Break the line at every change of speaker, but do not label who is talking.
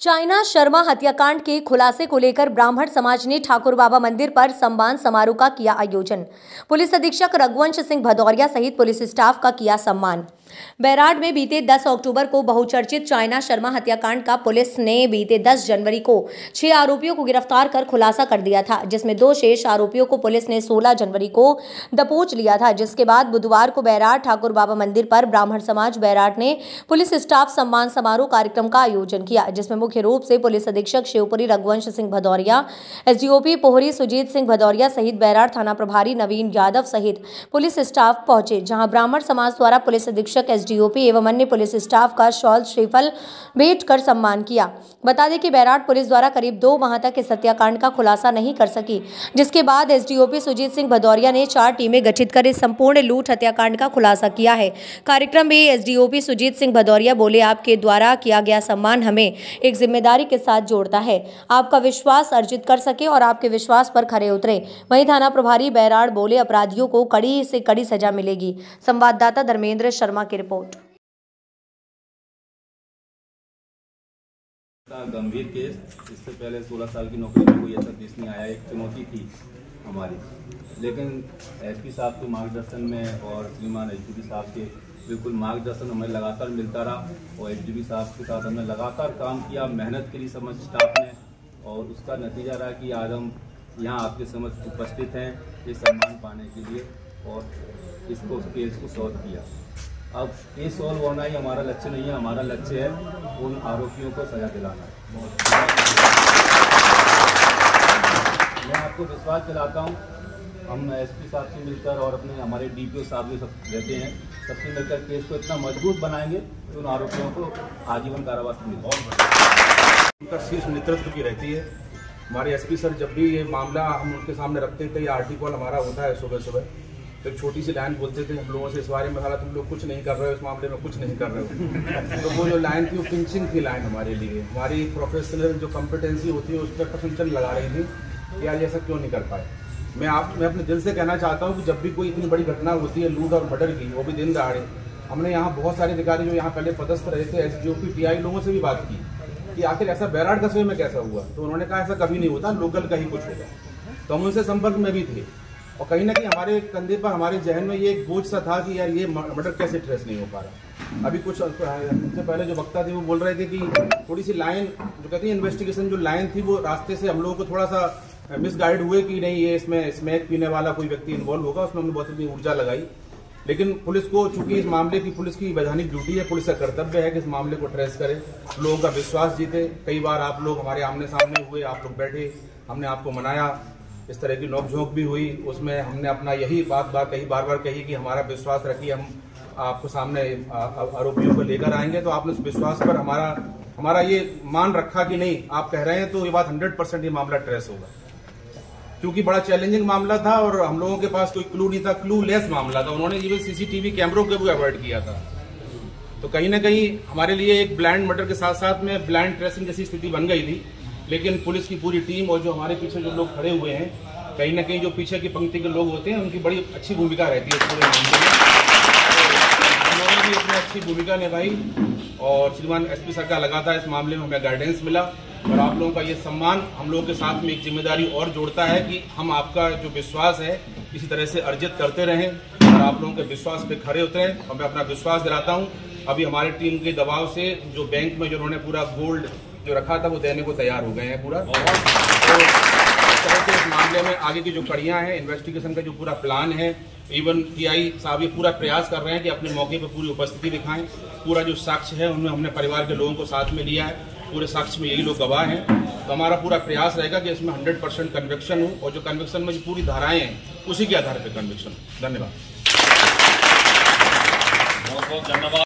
China Sharma हत्याकांड के खुलासे को लेकर ब्राह्मण समाज ने ठाकुर बाबा मंदिर पर सम्मान समारोह का किया आयोजन। पुलिस अधीक्षक रघुवंश सिंह भदौरिया सहित पुलिस स्टाफ का किया सम्मान। बैराड में बीते 10 अक्टूबर को बहुचर्चित चाइना शर्मा हत्याकांड का पुलिस ने बीते 10 जनवरी को 6 आरोपियों को गिरफ्तार कर खुलासा कर दिया था, जिसमें 2 शेष आरोपियों को पुलिस ने 16 जनवरी को दबोच लिया था। जिसके बाद बुधवार को बैराड ठाकुर बाबा मंदिर पर ब्राह्मण समाज बैराड ने पुलिस स्टाफ सम्मान समारोह कार्यक्रम का आयोजन किया, जिसमें मुख्य रूप से पुलिस अधीक्षक शिवपुरी रघुवंश सिंह भदौरिया, एसडीओपी पोहरी सुजीत सिंह भदौरिया सहित बैराड थाना प्रभारी नवीन यादव सहित पुलिस स्टाफ पहुंचे, जहां ब्राह्मण समाज द्वारा पुलिस अधीक्षक एसडीओपी एवं अन्य पुलिस स्टाफ का शॉल श्रीफल भेंट कर सम्मान किया। बता दें कि बैराड पुलिस द्वारा करीब 2 माह तक इस हत्याकांड का खुलासा नहीं कर सकी, जिसके बाद एसडीओपी सुजीत सिंह भदौरिया ने 4 टीमें गठित कर इस संपूर्ण लूट हत्याकांड का खुलासा किया है। कार्यक्रम में एसडीओपी सुजीत सिंह भदौरिया बोले, आपके द्वारा किया गया सम्मान हमें एक जिम्मेदारी के साथ जोड़ता है, आपका विश्वास अर्जित कर सके और आपके विश्वास पर खरे उतरे। वहीं थाना प्रभारी बैराड बोले, अपराधियों को कड़ी से कड़ी सजा मिलेगी। संवाददाता धर्मेंद्र शर्मा की रिपोर्ट।
गंभीर केस, इससे पहले 16 साल की नौकरी में कोई ऐसा केस नहीं आया। एक चुनौती थी हमारी, लेकिन एसपी साहब के मार्गदर्शन में और श्रीमान एसडीपी साहब के बिल्कुल मार्गदर्शन हमें लगातार मिलता रहा और एसडीपी साहब के साथ हमने लगातार काम किया, मेहनत करी समझ स्टाफ ने, और उसका नतीजा रहा कि आज हम यहाँ आपके समझ उपस्थित हैं ये सम्मान पाने के लिए, और इसको केस को सॉल्व किया। अब केस सॉल्व होना ही हमारा लक्ष्य नहीं है, हमारा लक्ष्य है उन आरोपियों को सजा दिलाना। मैं आपको विश्वास दिलाता हूँ, हम एसपी साहब से मिलकर और अपने हमारे डीपीओ साहब जो सब रहते हैं, सबसे मिलकर केस को इतना मजबूत बनाएंगे कि उन आरोपियों को आजीवन कारावास मिले।
उनका शीर्ष नेतृत्व की रहती है। हमारे एसपी सर जब भी ये मामला हम उनके सामने रखते थे, या आर्टिकल हमारा होता है सुबह सुबह, तो एक छोटी सी लाइन बोलते थे हम लोगों से इस बारे में, साला तुम लोग कुछ नहीं कर रहे हो, इस मामले में कुछ नहीं कर रहे हो। तो वो जो लाइन थी वो पिंचिंग थी लाइन हमारे लिए, हमारी प्रोफेशनल जो कॉम्पिटेंसी होती है उस पर प्रशंसन लगा रही थी कि यार ऐसा क्यों नहीं कर पाए। मैं अपने दिल से कहना चाहता हूँ कि जब भी कोई इतनी बड़ी घटना होती है लूट और मर्डर की, वो भी दिन दहाड़े, हमने यहाँ बहुत सारे अधिकारी जो यहाँ पहले पदस्थ रहे थे, एसडीओपी टीआई लोगों से भी बात की कि आखिर ऐसा बैराड कस्बे में कैसा हुआ, तो उन्होंने कहा ऐसा कभी नहीं होता, लोकल का ही कुछ होगा। तो हम उनसे संपर्क में भी थे, और कहीं ना कहीं हमारे कंधे पर, हमारे जहन में ये एक बोझ सा था कि यार ये मर्डर कैसे ट्रेस नहीं हो पा रहा। अभी कुछ उससे पहले जो वक्ता थे वो बोल रहे थे कि थोड़ी सी लाइन जो कहती है इन्वेस्टिगेशन जो लाइन थी वो रास्ते से हम लोगों को थोड़ा सा मिसगाइड हुए कि नहीं ये इसमें स्मैक पीने वाला कोई व्यक्ति इन्वॉल्व होगा, उसमें हमने बहुत अपनी ऊर्जा लगाई। लेकिन पुलिस को, चूंकि इस मामले की पुलिस की वैधानिक ड्यूटी है, पुलिस का कर्तव्य है कि इस मामले को ट्रेस करे, लोगों का विश्वास जीते। कई बार आप लोग हमारे आमने सामने हुए, आप लोग बैठे, हमने आपको मनाया, इस तरह की नोकझोंक भी हुई, उसमें हमने अपना यही बार बार कही कि हमारा विश्वास रखिए, हम आपको सामने आरोपियों को लेकर आएंगे। तो आपने उस विश्वास पर हमारा ये मान रखा कि नहीं आप कह रहे हैं तो ये बात 100% ये मामला ट्रेस होगा, क्योंकि बड़ा चैलेंजिंग मामला था और हम लोगों के पास कोई क्लू नहीं था, क्लू लेस मामला था। उन्होंने इवन सीसीटीवी कैमरों को भी अवॉइड किया था। तो कहीं ना कहीं हमारे लिए एक ब्लाइंड मर्डर के साथ साथ में ब्लाइंड ट्रेसिंग जैसी स्थिति बन गई थी। लेकिन पुलिस की पूरी टीम और जो हमारे पीछे जो लोग खड़े हुए हैं, कहीं ना कहीं जो पीछे की पंक्ति के लोग होते हैं, उनकी बड़ी अच्छी भूमिका रहती है पूरे मामले में। उन्होंने भी अपनी अच्छी भूमिका निभाई और श्रीमान एसपी सर का लगातार इस मामले में हमें गाइडेंस मिला, और आप लोगों का ये सम्मान हम लोगों के साथ में एक जिम्मेदारी और जोड़ता है कि हम आपका जो विश्वास है इसी तरह से अर्जित करते रहें और आप लोगों के विश्वास पे खड़े उतरें। और मैं अपना विश्वास दिलाता हूँ, अभी हमारी टीम के दबाव से जो बैंक में जो उन्होंने पूरा गोल्ड जो रखा था वो देने को तैयार हो गए हैं पूरा। तो इस तरह से इस मामले में आगे की जो कड़ियाँ हैं, इन्वेस्टिगेशन का जो पूरा प्लान है, इवन टीआई साहब ये पूरा प्रयास कर रहे हैं कि अपने मौके पर पूरी उपस्थिति दिखाएं। पूरा जो साक्ष्य है उनमें हमने परिवार के लोगों को साथ में लिया है, पूरे साक्ष्य में यही लोग गवाह हैं। तो हमारा पूरा प्रयास रहेगा कि इसमें 100% कन्विक्शन हो, और जो कन्विक्शन में जो पूरी धाराएं हैं उसी के आधार पर कन्विक्शन। धन्यवाद।
बहुत बहुत धन्यवाद।